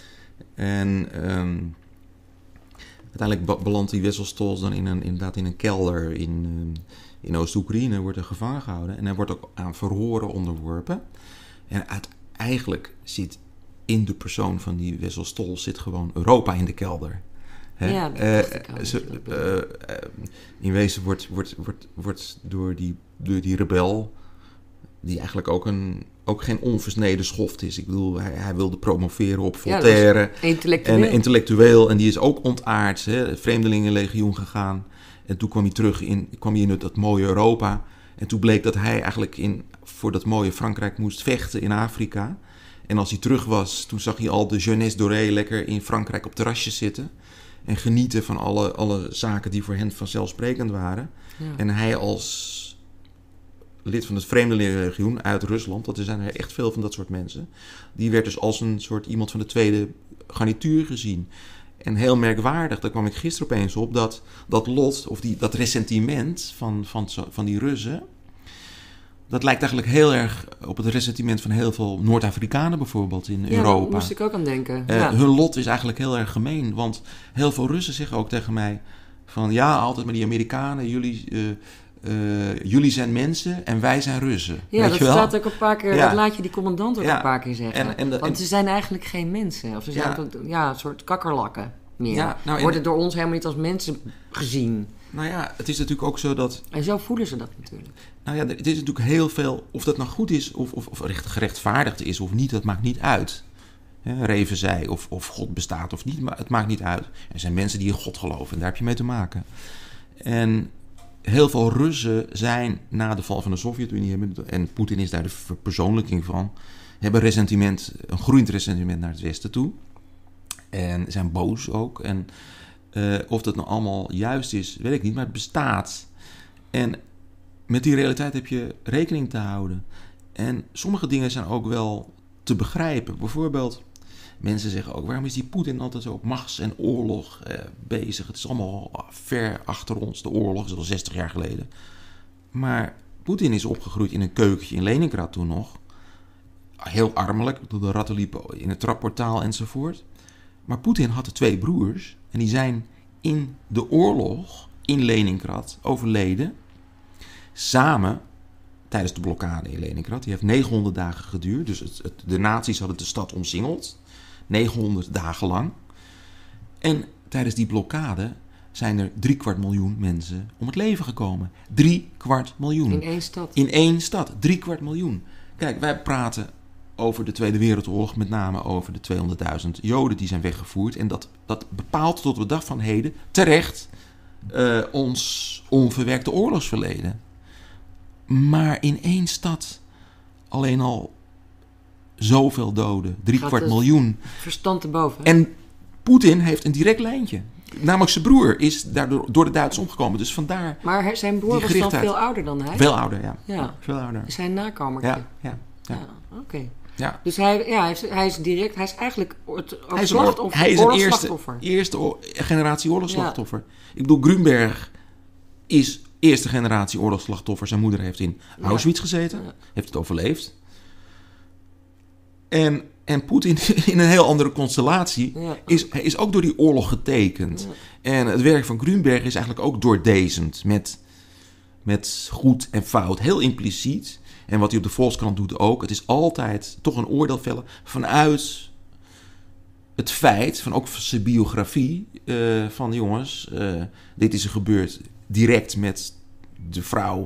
En um, uiteindelijk belandt die Wessel Stolz dan in een, inderdaad in een kelder in... Um, In Oost-Oekraïne wordt hij gevangen gehouden. En hij wordt ook aan verhoren onderworpen. En uit, eigenlijk zit in de persoon van die Wessel Stolz zit gewoon Europa in de kelder. Hè? Ja, dat uh, dacht ik al. Ze, uh, uh, in wezen wordt, wordt, wordt, wordt door, die, door die rebel... die eigenlijk ook, een, ook geen onversneden schoft is. Ik bedoel, hij, hij wilde promoveren op Voltaire. Ja, intellectueel. En intellectueel. En die is ook ontaard. Hè? Het Vreemdelingenlegioen gegaan. En toen kwam hij terug in, kwam hij in het, dat mooie Europa. En toen bleek dat hij eigenlijk in, voor dat mooie Frankrijk moest vechten in Afrika. En als hij terug was, toen zag hij al de jeunesse dorée lekker in Frankrijk op terrasjes zitten. En genieten van alle, alle zaken die voor hen vanzelfsprekend waren. Ja. En hij als lid van het Vreemdelingenlegioen uit Rusland, dat er zijn er echt veel van dat soort mensen. Die werd dus als een soort iemand van de tweede garnituur gezien. En heel merkwaardig, daar kwam ik gisteren opeens op, dat dat lot, of die, dat ressentiment van, van, van die Russen, dat lijkt eigenlijk heel erg op het ressentiment van heel veel Noord-Afrikanen bijvoorbeeld in ja, Europa. Daar moest ik ook aan denken. Uh, ja. Hun lot is eigenlijk heel erg gemeen, want heel veel Russen zeggen ook tegen mij van ja, altijd met die Amerikanen, jullie, uh, Uh, jullie zijn mensen en wij zijn Russen. Ja, weet dat je wel? staat ook een paar keer, Ja. dat laat je die commandant ook Ja. een paar keer zeggen. En, en, Want en, ze zijn eigenlijk geen mensen. Of ze zijn Ja. ook, ja, een soort kakkerlakken meer. Ja, nou, en- Worden door ons helemaal niet als mensen gezien. nou ja, het is natuurlijk ook zo dat... En zo voelen ze dat natuurlijk. Nou ja, het is natuurlijk heel veel... Of dat nou goed is of, of, of recht, gerechtvaardigd is of niet, dat maakt niet uit. Ja, Reven zei of, of God bestaat of niet, maar het maakt niet uit. Er zijn mensen die in God geloven en daar heb je mee te maken. En heel veel Russen zijn na de val van de Sovjet-Unie... en Poetin is daar de verpersoonlijking van... hebben ressentiment, een groeiend ressentiment naar het Westen toe. En zijn boos ook. En uh, of dat nou allemaal juist is, weet ik niet, maar het bestaat. En met die realiteit heb je rekening te houden. En sommige dingen zijn ook wel te begrijpen. Bijvoorbeeld, mensen zeggen ook, waarom is die Poetin altijd zo op machts- en oorlog eh, bezig? Het is allemaal ver achter ons, de oorlog, is al zestig jaar geleden. Maar Poetin is opgegroeid in een keukentje in Leningrad toen nog. Heel armelijk, de ratten liepen in het trapportaal enzovoort. Maar Poetin had er twee broers en die zijn in de oorlog in Leningrad overleden. Samen tijdens de blokkade in Leningrad. Die heeft negenhonderd dagen geduurd. Dus het, het, de nazi's hadden de stad omsingeld. negenhonderd dagen lang. En tijdens die blokkade zijn er drie kwart miljoen mensen om het leven gekomen. Drie kwart miljoen. In één stad. In één stad. Drie kwart miljoen. Kijk, wij praten over de Tweede Wereldoorlog, met name over de tweehonderdduizend Joden die zijn weggevoerd. En dat, dat bepaalt tot op de dag van heden terecht uh, ons onverwerkte oorlogsverleden. Maar in één stad alleen al zoveel doden. Drie Gaat kwart het miljoen. Verstand te boven. En Poetin heeft een direct lijntje. Namelijk zijn broer is daardoor door de Duitsers omgekomen. Dus vandaar. Maar zijn broer die was dan gerichtheid. veel ouder dan hij? Veel ouder, ja. Ja. Veel ouder. Zijn nakomertje. Ja, ja, ja. Ja, oké. Okay. Ja. Dus hij, ja, hij, is, hij is direct, hij is eigenlijk het Hij is een, slachtoffer, hij is een eerste, oorlogsslachtoffer. eerste oor- generatie oorlogsslachtoffer. Ja. Ik bedoel, Grünberg is eerste generatie oorlogsslachtoffer. Zijn moeder heeft in Auschwitz gezeten. Ja. Heeft het overleefd. En, en Poetin in een heel andere constellatie ja. is, is ook door die oorlog getekend. Ja. En het werk van Grünberg is eigenlijk ook doordezend. Met, met goed en fout. Heel impliciet. En wat hij op de Volkskrant doet ook. Het is altijd toch een oordeel vellen vanuit het feit, van ook zijn biografie, uh, van jongens, uh, dit is er gebeurd direct met de vrouw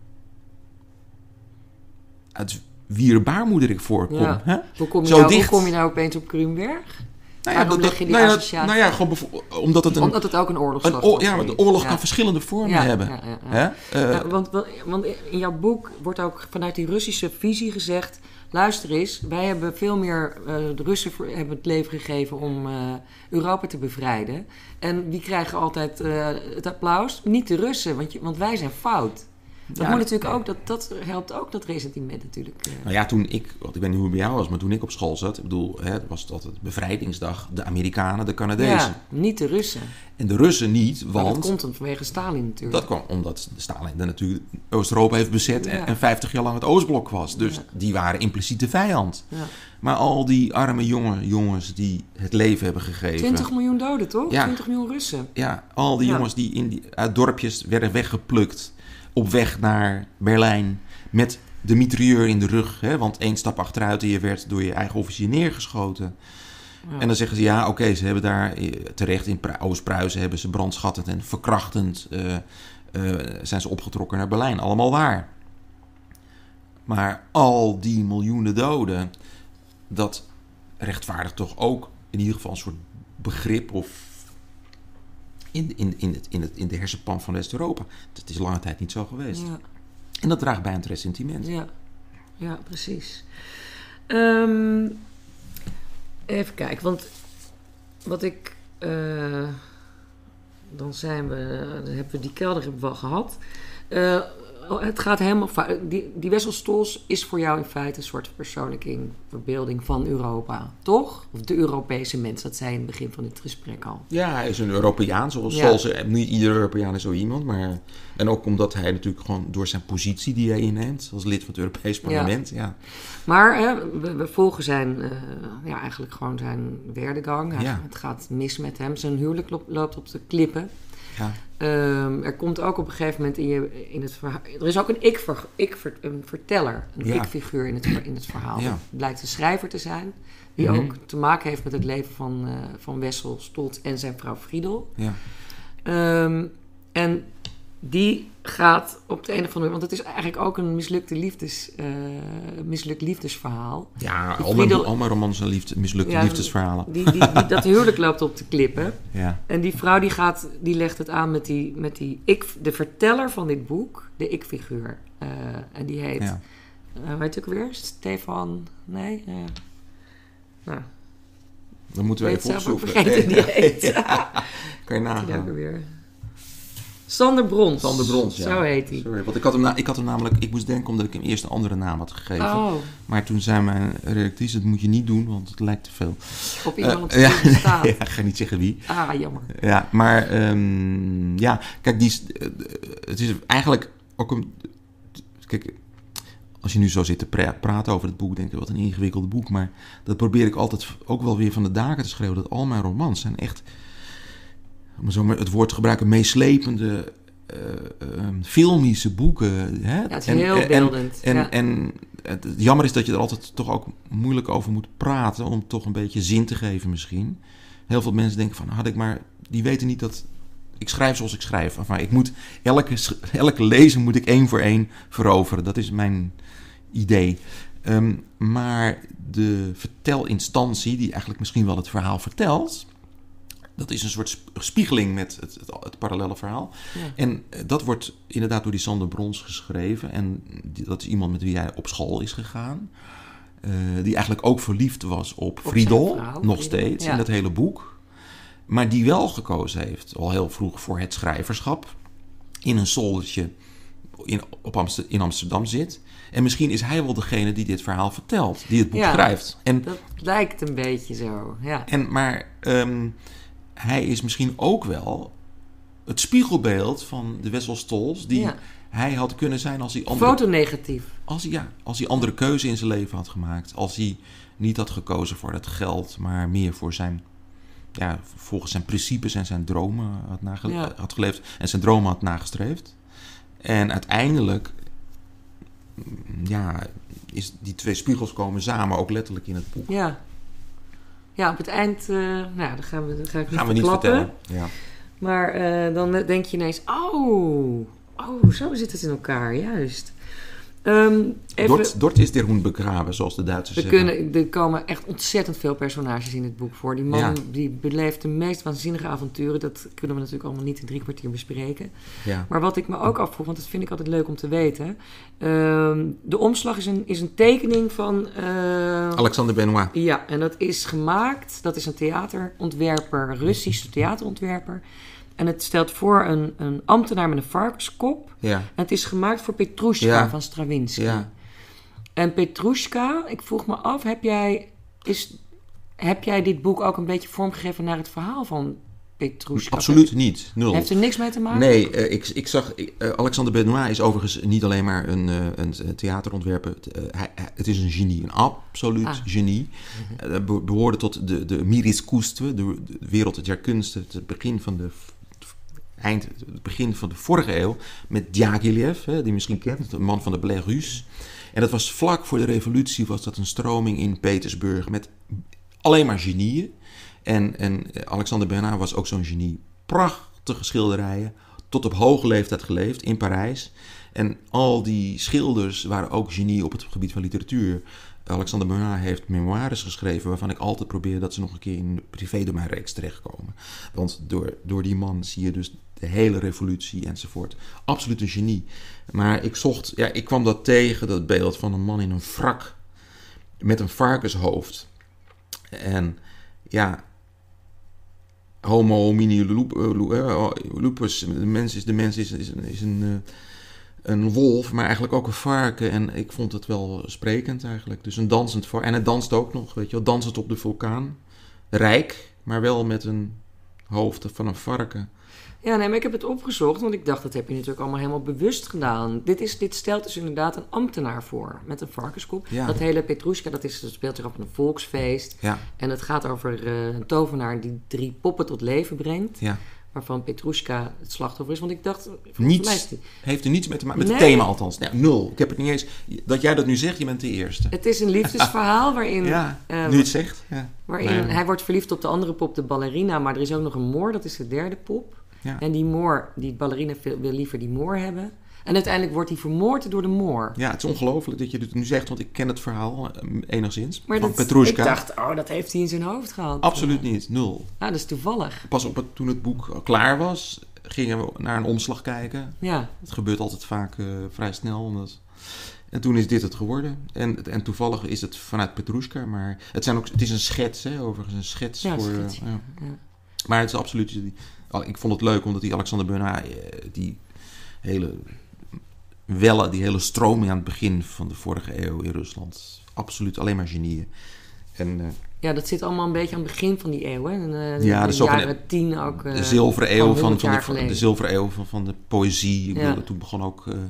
uit wier baarmoeder ik voorkom. Ja. Hè? Hoe, kom je Zo nou, dicht. hoe kom je nou opeens op Grünberg? Nou ja, dat, leg je die nou ja, associatie? nou ja, gewoon bevo- omdat het een, omdat het ook een oorlogsslachtoffer een oor, ja, de oorlog ja. kan verschillende vormen ja, hebben. Ja, ja, ja. Hè? Uh, ja, want, want in jouw boek wordt ook vanuit die Russische visie gezegd, luister eens, wij hebben veel meer, uh, de Russen hebben het leven gegeven om uh, Europa te bevrijden. En wie krijgen altijd uh, het applaus? Niet de Russen, want, je, want wij zijn fout. Dat, ja, moet natuurlijk ook, dat, dat helpt ook dat ressentiment natuurlijk. Uh. Nou ja, toen ik, want ik weet niet hoe het bij jou was, maar toen ik op school zat, ik bedoel, hè, was het altijd bevrijdingsdag, de Amerikanen, de Canadezen. Ja, niet de Russen. En de Russen niet, want... Maar dat komt dan vanwege Stalin natuurlijk. Dat kwam omdat Stalin dan natuurlijk Oost-Europa heeft bezet ja. en, en vijftig jaar lang het Oostblok was. Dus ja. die waren impliciet de vijand. Ja. Maar al die arme jonge jongens die het leven hebben gegeven... twintig miljoen doden, toch? Ja. twintig miljoen Russen. Ja, al die ja. jongens die, in die uit dorpjes werden weggeplukt op weg naar Berlijn met de mitrailleur in de rug. Hè, want één stap achteruit en je werd door je eigen officier neergeschoten. Ja. En dan zeggen ze, ja, oké, okay, ze hebben daar terecht in Oost-Pruisen hebben ze brandschattend en verkrachtend uh, uh, zijn ze opgetrokken naar Berlijn. Allemaal waar. Maar al die miljoenen doden, dat rechtvaardigt toch ook in ieder geval een soort begrip of in, in, in, het, in, het, in de hersenpan van West-Europa. Dat is lange tijd niet zo geweest. Ja. En dat draagt bij aan het ressentiment. Ja, ja precies. Um, even kijken, want wat ik... Uh, dan zijn we... Dan hebben we die kelder hebben we wel gehad. Uh, het gaat helemaal... Die, die Wessel Stolz is voor jou in feite een soort verpersoonlijking, verbeelding van Europa, toch? Of de Europese mens, dat zei je in het begin van dit gesprek al. Ja, hij is een Europeaan, zoals ja. Stolz. Niet iedere Europeaan is zo iemand, maar... En ook omdat hij natuurlijk gewoon door zijn positie die hij inneemt, als lid van het Europees Parlement, ja. ja. Maar hè, we, we volgen zijn, uh, ja, eigenlijk gewoon zijn werdegang. Hij, ja. Het gaat mis met hem. Zijn huwelijk loopt op de klippen. Ja. Um, er komt ook op een gegeven moment in, je, in het verhaal... Er is ook een ik-ver, ik ver, een verteller, een ja. ik-figuur in het, in het verhaal. Ja. Het blijkt een schrijver te zijn... die mm-hmm. ook te maken heeft met het leven van, uh, van Wessel Stoltz en zijn vrouw Friedel. Ja. Um, en die gaat op de een of andere manier... want het is eigenlijk ook een mislukte liefdes, uh, mislukt liefdesverhaal. Ja, Die al, Friedel, mijn, al mijn romans zijn liefde, mislukte ja, liefdesverhalen. Die, die, die, dat huwelijk loopt op de klippen. Ja. En die vrouw die gaat, die legt het aan met die, met die ik, de verteller van dit boek, de ik-figuur. Uh, en die heet, ja. uh, weet je ook weer? Stefan, nee? Uh, nou, dan moeten we even opzoeken. Vergeten die heet. Ja. Kan je nagaan. Weer. Sander Brons. Sander Brons, ja. Zo heet hij. Sorry, want ik had, hem na, ik had hem namelijk... Ik moest denken omdat ik hem eerst een andere naam had gegeven. Oh. Maar toen zei mijn redactrice, dat moet je niet doen, want het lijkt te veel. Op iemand uh, op ja, de staat. Ja, ik ga niet zeggen wie. Ah, jammer. Ja, maar um, ja, kijk, die, uh, het is eigenlijk ook een... Kijk, als je nu zo zit te pra- praten over het boek, denk je, wat een ingewikkeld boek. Maar dat probeer ik altijd ook wel weer van de daken te schreeuwen. Dat al mijn romans zijn echt... om zo maar het woord te gebruiken, meeslepende, uh, uh, filmische boeken. Hè? Ja, het is en, heel beeldend. En, ja. en, en het jammer is dat je er altijd toch ook moeilijk over moet praten, om toch een beetje zin te geven misschien. Heel veel mensen denken van, had ik maar... Die weten niet dat... Ik schrijf zoals ik schrijf. Enfin, ik moet elke, elke lezer moet ik één voor één veroveren. Dat is mijn idee. Um, maar de vertelinstantie, die eigenlijk misschien wel het verhaal vertelt... Dat is een soort spiegeling met het, het, het parallelle verhaal. Ja. En dat wordt inderdaad door die Sander Brons geschreven. En die, dat is iemand met wie hij op school is gegaan. Uh, die eigenlijk ook verliefd was op, op Friedel, vrouw, nog Friedel. steeds, ja. in dat hele boek. Maar die wel gekozen heeft, al heel vroeg, voor het schrijverschap. In een zoldertje in, op Amster, in Amsterdam zit. En misschien is hij wel degene die dit verhaal vertelt. Die het boek ja, schrijft. En, dat lijkt een beetje zo, ja. En, maar... Um, hij is misschien ook wel het spiegelbeeld van de Wessel Stoltz die ja. hij had kunnen zijn als hij andere... Fotonegatief. Als hij, ja, als hij andere keuze in zijn leven had gemaakt. Als hij niet had gekozen voor het geld, maar meer voor zijn... Ja, volgens zijn principes en zijn dromen had, nage- ja. had geleefd. En zijn dromen had nagestreefd. En uiteindelijk... Ja, is die twee spiegels komen samen, ook letterlijk in het boek. Ja. Ja, op het eind, uh, nou, dan gaan we, dan ga ik niet gaan we niet vertellen. Ja. Maar uh, dan denk je ineens, oh, oh, zo zit het in elkaar, juist. Um, even, Dort, Dort is der Hoen begraven, zoals de Duitsers we zeggen. Kunnen, er komen echt ontzettend veel personages in het boek voor. Die man ja. die beleeft de meest waanzinnige avonturen. Dat kunnen we natuurlijk allemaal niet in drie kwartier bespreken. Ja. Maar wat ik me ook afvroeg, want dat vind ik altijd leuk om te weten. Um, de omslag is een, is een tekening van... Uh, Alexander Benoit. Ja, en dat is gemaakt. Dat is een theaterontwerper, Russische theaterontwerper. En het stelt voor een, een ambtenaar met een varkenskop. Ja. En het is gemaakt voor Petrushka ja. van Stravinsky. Ja. En Petrushka, ik vroeg me af, heb jij, is, heb jij dit boek ook een beetje vormgegeven naar het verhaal van Petrushka? Absoluut niet, nul. Heeft er niks mee te maken? Nee, uh, ik, ik zag... Uh, Alexander Benoit is overigens niet alleen maar een, uh, een theaterontwerper. Uh, hij, het is een genie, een absoluut ah. genie. Uh, be- behoorde tot de, de Miris Koestwe, de, de wereld der kunsten, het begin van de... eind, het begin van de vorige eeuw, met Diaghilev, hè, die je misschien kent, de man van de Blé Russe. En dat was vlak voor de revolutie, was dat een stroming in Petersburg met alleen maar genieën. En, en Alexander Benoit was ook zo'n genie. Prachtige schilderijen, tot op hoge leeftijd geleefd in Parijs. En al die schilders waren ook genie op het gebied van literatuur. Alexander Benoit heeft memoires geschreven waarvan ik altijd probeer dat ze nog een keer in de privédomeinreeks terechtkomen. Want door, door die man zie je dus de hele revolutie enzovoort. Absoluut een genie. Maar ik zocht, ja, ik kwam dat tegen, dat beeld van een man in een wrak met een varkenshoofd. En ja, homo homini lupus, de mens is, de mens is, is, is een... een wolf, maar eigenlijk ook een varken. En ik vond het wel sprekend eigenlijk. Dus een dansend varken. En het danst ook nog, weet je wel. Dansend op de vulkaan. Rijk, maar wel met een hoofd van een varken. Ja, nee, maar ik heb het opgezocht, want ik dacht, dat heb je natuurlijk allemaal helemaal bewust gedaan. Dit, is, dit stelt dus inderdaad een ambtenaar voor, met een varkenskop. Ja. Dat hele Petrushka, dat, is, dat speelt zich af op een volksfeest. Ja. En het gaat over uh, een tovenaar die drie poppen tot leven brengt. Ja. waarvan Petrushka het slachtoffer is. Want ik dacht... Niets, heeft er niets mee te maken, met nee. het thema althans. Nou, nul. Ik heb het niet eens... Dat jij dat nu zegt, je bent de eerste. Het is een liefdesverhaal waarin... Ja, uh, nu het zegt. Ja. Waarin nee. hij wordt verliefd op de andere pop, de ballerina. Maar er is ook nog een Moor, dat is de derde pop. Ja. En die Moor, die ballerina wil liever die Moor hebben. En uiteindelijk wordt hij vermoord door de Moor. Ja, het is ongelooflijk dat je dit nu zegt, want ik ken het verhaal uh, enigszins. Maar van dat, Petrushka. Ik dacht, oh, dat heeft hij in zijn hoofd gehad. Absoluut niet, nul. Ah, dat is toevallig. Pas op het, toen het boek klaar was, gingen we naar een omslag kijken. Ja. Het gebeurt altijd vaak uh, vrij snel. Omdat... En toen is dit het geworden. En, en toevallig is het vanuit Petrushka, maar het, zijn ook, het is een schets, hè, overigens een schets. Ja, voor, schets, uh, ja. ja. Ja. Maar het is absoluut... Ik vond het leuk, omdat die Alexander Benoît, die hele welle, die hele stroming aan het begin van de vorige eeuw in Rusland, absoluut alleen maar genieën. En, uh, ja, dat zit allemaal een beetje aan het begin van die eeuw, hè? En, uh, ja, de, de jaren tien ook. Uh, de zilveren eeuw van, van, van, van de, de, de zilveren eeuw van, van de poëzie. Ik ja. bedoel, toen begon ook uh,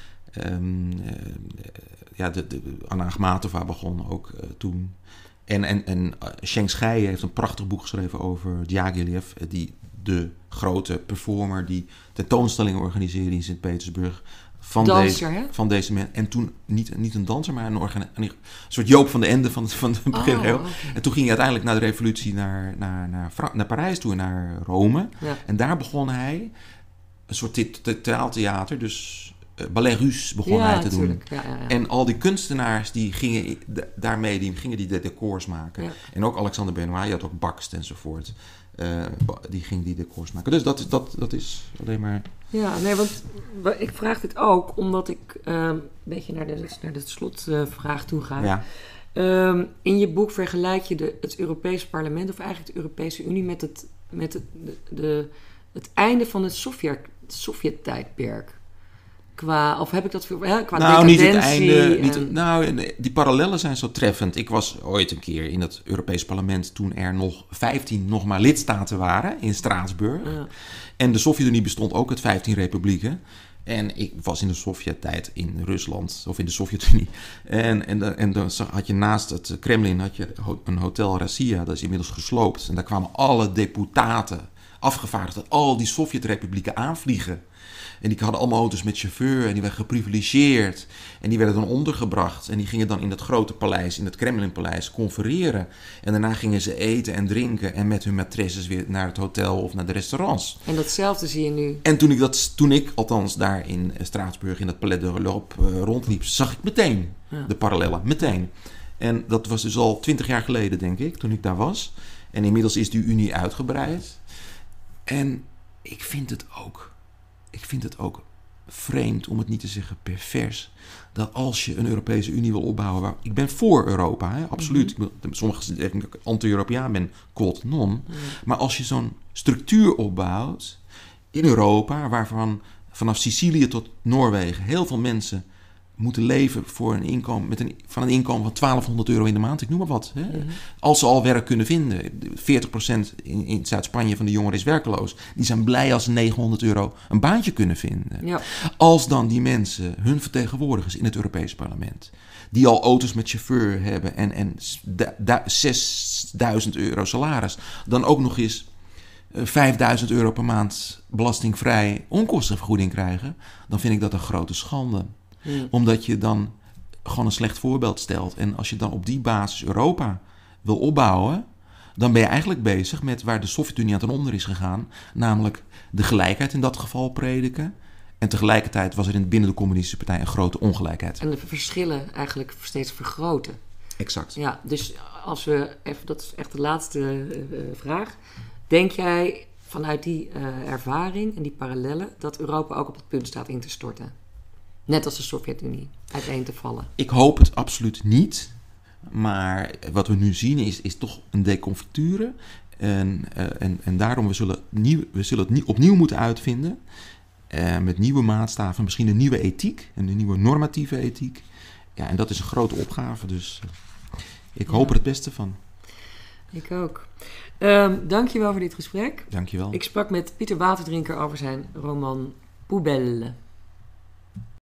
um, uh, ja, de, de Anna Akhmatova begon ook uh, toen. En, en, en uh, Schenk Scheijen heeft een prachtig boek geschreven over Djagilev, die de grote performer die tentoonstellingen organiseerde in Sint-Petersburg. Van, danser, deze, hè? van deze man. En toen niet, niet een danser, maar een, organ, een soort Joop van de Ende van, van de begin. Oh, okay. En toen ging hij uiteindelijk na de revolutie naar, naar, naar, Fra- naar Parijs toe, naar Rome. Ja. En daar begon hij een soort the- theater, dus uh, ballet russe begon ja, hij te doen. Ja, ja, ja. En al die kunstenaars die gingen de, daarmee die gingen die de decors maken. Ja. En ook Alexander Benoît, je had ook Bakst enzovoort. Uh, die ging die decors maken. Dus dat, dat, dat is alleen maar... Ja, nee, want ik vraag dit ook omdat ik uh, een beetje naar de, naar de slotvraag toe ga. Ja. Um, in je boek vergelijk je de, het Europese parlement, of eigenlijk de Europese Unie, met het, met het, de, de, het einde van het Sovjet, Sovjet-tijdperk. Qua, of heb ik dat veel... Hè, qua nou, niet het einde. En... Niet, nou, die parallellen zijn zo treffend. Ik was ooit een keer in het Europees parlement toen er nog vijftien nog maar lidstaten waren in Straatsburg. Ja. En de Sovjet-Unie bestond ook uit vijftien republieken. En ik was in de Sovjet-tijd in Rusland, of in de Sovjet-Unie. En, en, en dan had je naast het Kremlin had je een hotel Rassia, dat is inmiddels gesloopt. En daar kwamen alle deputaten, afgevaardigden, al die Sovjet-republieken aanvliegen. En die hadden allemaal auto's met chauffeur en die werden geprivilegeerd. En die werden dan ondergebracht. En die gingen dan in dat grote paleis, in het Kremlinpaleis, confereren. En daarna gingen ze eten en drinken en met hun maîtresses weer naar het hotel of naar de restaurants. En datzelfde zie je nu. En toen ik, dat, toen ik althans daar in Straatsburg, in het Palais de l'Europe, uh, rondliep, zag ik meteen ja. de parallellen. Meteen. En dat was dus al twintig jaar geleden, denk ik, toen ik daar was. En inmiddels is die Unie uitgebreid. En ik vind het ook... Ik vind het ook vreemd, om het niet te zeggen pervers, dat als je een Europese Unie wil opbouwen... Waar, ik ben voor Europa, hè, absoluut. Mm-hmm. Sommigen zeggen dat ik anti-Europeaan ben, quod non. Mm. Maar als je zo'n structuur opbouwt in Europa, waarvan vanaf Sicilië tot Noorwegen heel veel mensen moeten leven voor een inkomen, met een, van een inkomen van twaalfhonderd euro in de maand, ik noem maar wat. Hè? Mm-hmm. Als ze al werk kunnen vinden. veertig procent in, in Zuid-Spanje van de jongeren is werkloos. Die zijn blij als ze negenhonderd euro een baantje kunnen vinden. Ja. Als dan die mensen, hun vertegenwoordigers in het Europees parlement, die al auto's met chauffeur hebben en, en da, da, zesduizend euro salaris, dan ook nog eens uh, vijfduizend euro per maand belastingvrij onkostenvergoeding krijgen, dan vind ik dat een grote schande. Hmm. Omdat je dan gewoon een slecht voorbeeld stelt. En als je dan op die basis Europa wil opbouwen, dan ben je eigenlijk bezig met waar de Sovjet-Unie aan ten onder is gegaan. Namelijk de gelijkheid in dat geval prediken. En tegelijkertijd was er in, binnen de communistische partij een grote ongelijkheid. En de verschillen eigenlijk steeds vergroten. Exact. Ja, dus als we even, dat is echt de laatste uh, vraag. Denk jij vanuit die uh, ervaring en die parallellen dat Europa ook op het punt staat in te storten? Net als de Sovjet-Unie, uiteen te vallen. Ik hoop het absoluut niet. Maar wat we nu zien is, is toch een deconfiture. En, uh, en, en daarom we zullen, nieuw, we zullen het nie, opnieuw moeten uitvinden. Uh, met nieuwe maatstaven. Misschien een nieuwe ethiek. Een nieuwe normatieve ethiek. Ja, en dat is een grote opgave. Dus uh, ik hoop ja. er het beste van. Ik ook. Um, dankjewel voor dit gesprek. Dankjewel. Ik sprak met Pieter Waterdrinker over zijn roman Poubelle.